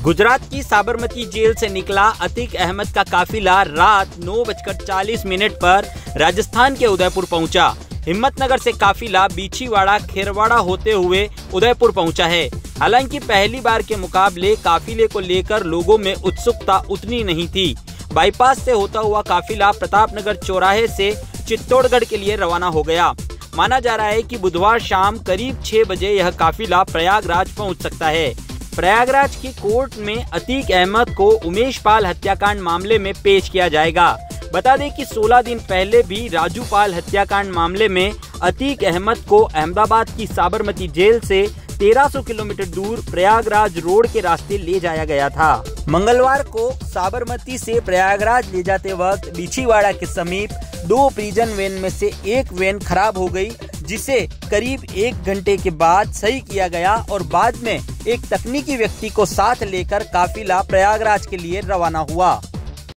गुजरात की साबरमती जेल से निकला अतीक अहमद का काफिला रात 9:40 पर राजस्थान के उदयपुर पहुंचा। हिम्मतनगर से काफिला बीछीवाड़ा खेरवाड़ा होते हुए उदयपुर पहुंचा है। हालांकि पहली बार के मुकाबले काफिले को लेकर लोगों में उत्सुकता उतनी नहीं थी। बाईपास से होता हुआ काफिला प्रतापनगर चौराहे से चित्तौड़गढ़ के लिए रवाना हो गया। माना जा रहा है कि बुधवार शाम करीब 6 बजे यह काफिला प्रयागराज पहुंच सकता है। प्रयागराज की कोर्ट में अतीक अहमद को उमेश पाल हत्याकांड मामले में पेश किया जाएगा। बता दें कि 16 दिन पहले भी राजू पाल हत्याकांड मामले में अतीक अहमद को अहमदाबाद की साबरमती जेल से 1300 किलोमीटर दूर प्रयागराज रोड के रास्ते ले जाया गया था। मंगलवार को साबरमती से प्रयागराज ले जाते वक्त बीछीवाड़ा के समीप 2 प्रिजन वैन में से एक वैन खराब हो गई, जिसे करीब 1 घंटे के बाद सही किया गया और बाद में एक तकनीकी व्यक्ति को साथ लेकर काफिला प्रयागराज के लिए रवाना हुआ।